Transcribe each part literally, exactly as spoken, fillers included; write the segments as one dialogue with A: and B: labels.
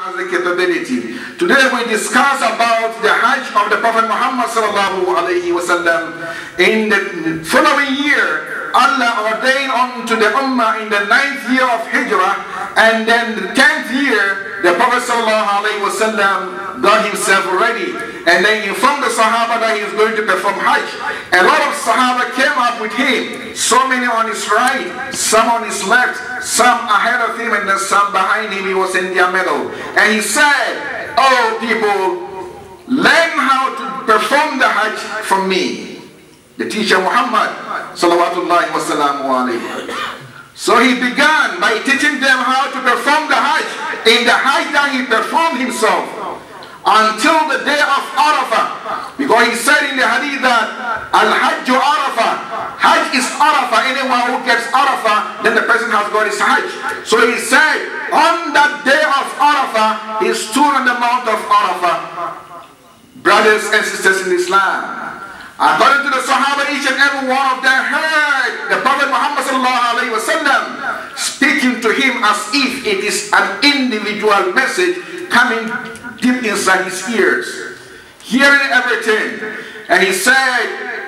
A: has the capability. Today we discuss about the Hajj of the Prophet Muhammad sallallahu alaihi wasallam. In the following year, Allah ordained unto the Ummah in the ninth year of Hijrah, and then the tenth year, the Prophet sallallahu alaihi wasallam got himself ready, and then informed the Sahaba that he was going to perform Hajj. A lot of Sahaba came up with him, so many on his right, some on his left, some ahead of him, and then some behind him. He was in their middle, and he said, "Oh people, learn how to perform the Hajj from me, the teacher Muhammad salawatullahi wasallamu alayhi." So he began by teaching them how to perform the Hajj in the Hajj that he performed himself until the day of Arafah, because he said in the hadith that Al-Hajj Arafah, Hajj is Arafah. Anyone who gets Arafah, then the person has got his Hajj. So he said on that day of Arafah, he stood on the mount of Arafah. Brothers and sisters in Islam, according to the Sahaba, each and every one of them heard the Prophet Muhammad sallallahu alaihi wasallam speaking to him as if it is an individual message coming deep inside his ears, hearing everything. And he said,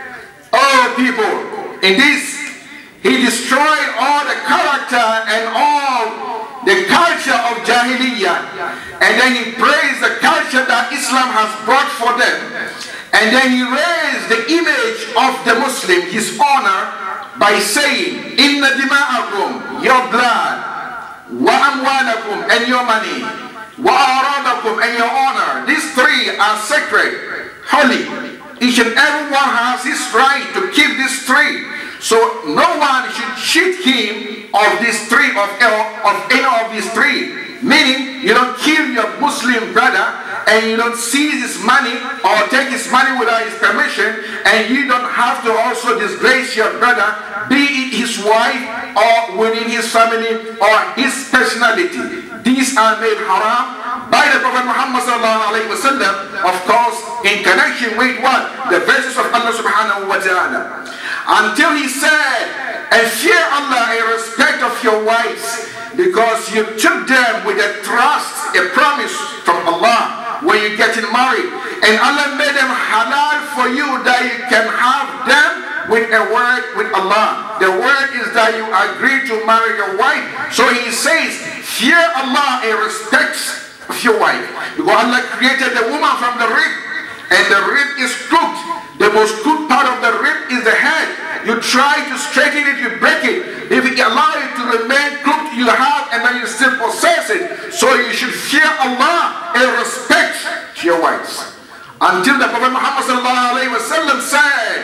A: "Oh people, in this he destroyed all the character and all the culture of Jahiliyyah, and then he praised the culture that Islam has brought for them. And then he raised the image of the Muslim, his honor, by saying, Inna dima'akum, your blood, wa amwalakum, and your money, wa aradakum, and your honor. These three are sacred, holy. Each and every one has his right to keep these three. So no one should cheat him of these three, of, of any of these three. Meaning, you don't kill your Muslim brother, and you don't seize his money or take his money without his permission, and you don't have to also disgrace your brother, be it his wife or within his family or his personality. These are made haram by the Prophet Muhammad sallallahu alaihi wasallam, of course, in connection with what? The verses of Allah subhanahu wa ta'ala. Until he said, and fear Allah in respect of your wives, because you took them with a trust, a promise from Allah when you're getting married. And Allah made them halal for you that you can have them with a word with Allah. The word is that you agree to marry your wife. So he says, fear Allah in respect of your wife. Because Allah created the woman from the rib, and the rib is crooked. The most crooked part of the rib is the head. You try to straighten it, you break it. If it allows it to remain crooked, you have, and then you still possess it. So you should fear Allah and respect your wives. Until the Prophet Muhammad sallallahu alaihi wasallam said,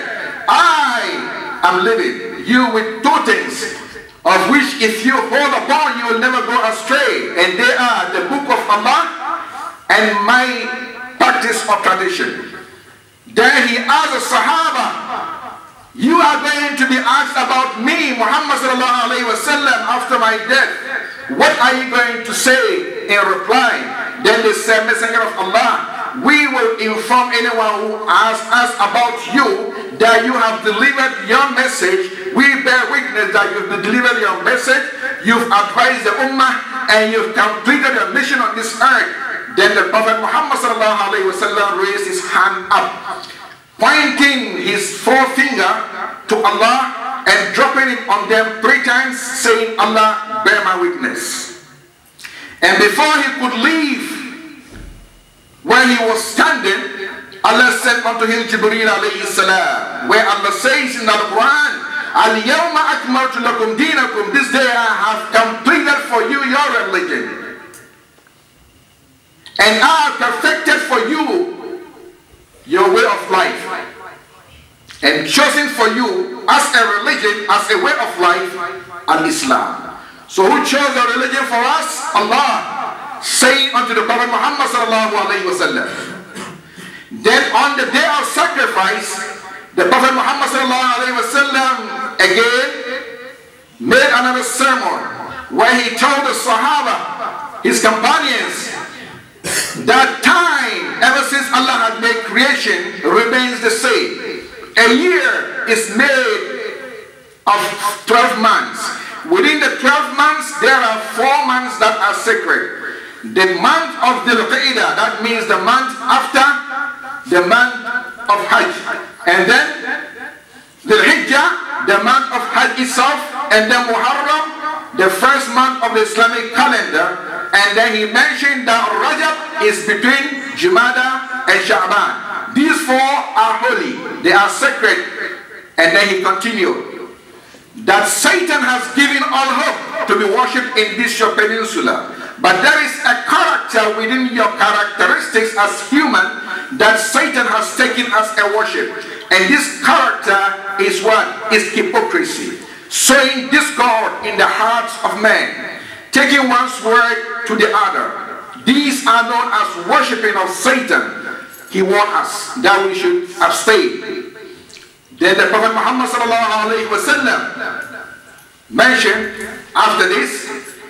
A: I am leaving you with two things, of which if you hold upon, you will never go astray. And they are the book of Allah and my practice of tradition. Then he asked the Sahaba, you are going to be asked about me, Muhammad sallallahu alaihi wasallam, after my death. What are you going to say in reply? Then they said, Messenger of Allah, we will inform anyone who asks us about you that you have delivered your message. We bear witness that you've delivered your message, you've advised the Ummah, and you've completed your mission on this earth. Then the Prophet Muhammad sallallahu alaihi wasallam raised his hand up, pointing his forefinger to Allah and dropping it on them three times, saying, Allah, bear my witness. And before he could leave, when he was standing, Allah sent unto him Jibreel alayhi salam, where Allah says in the Quran, Al-Yawma akmaltu lakum dinakum, this day I have completed for you your religion, and I have perfected for you your way of life, and chosen for you as a religion, as a way of life, al-Islam. So who chose the religion for us? Allah, saying unto the Prophet Muhammad sallallahu alaihi wasallam. Then on the day of sacrifice, the Prophet Muhammad sallallahu alaihi wasallam again made another sermon where he told the Sahaba, his companions, that time ever since Allah had made creation remains the same. A year is made of twelve months. Within the twelve months, there are four months that are sacred. the month of Dhul Qa'dah, that means the month after the month of Hajj. And then Dhul Hijjah, the month of Hajj itself, and then Muharram, the first month of the Islamic calendar. And then he mentioned that Rajab is between Jumada and Sha'ban. These four are holy, they are sacred. And then he continued that Satan has given all hope to be worshipped in this your peninsula. But there is a character within your characteristics as human that Satan has taken as a worship. And this character is what? Is hypocrisy. Sowing discord in the hearts of men. Taking one's word to the other. These are known as worshipping of Satan. He warned us that we should abstain. Then the Prophet Muhammad sallallahu alaihi wasallam mentioned after this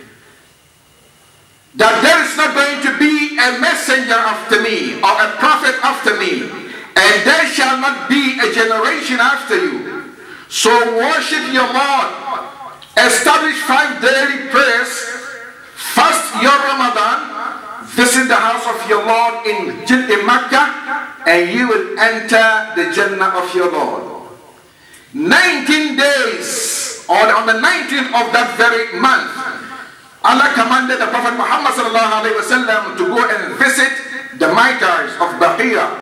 A: that there is not going to be a messenger after me or a prophet after me, and there shall not be a generation after you. So worship your Lord, establish five daily prayers, fast your Ramadan, visit the house of your Lord in, in Makkah, and you will enter the Jannah of your Lord. nineteen days, or on the nineteenth of that very month, Allah commanded the Prophet Muhammad sallallahu alaihi wasallam to go and visit the martyrs of Baqiyah.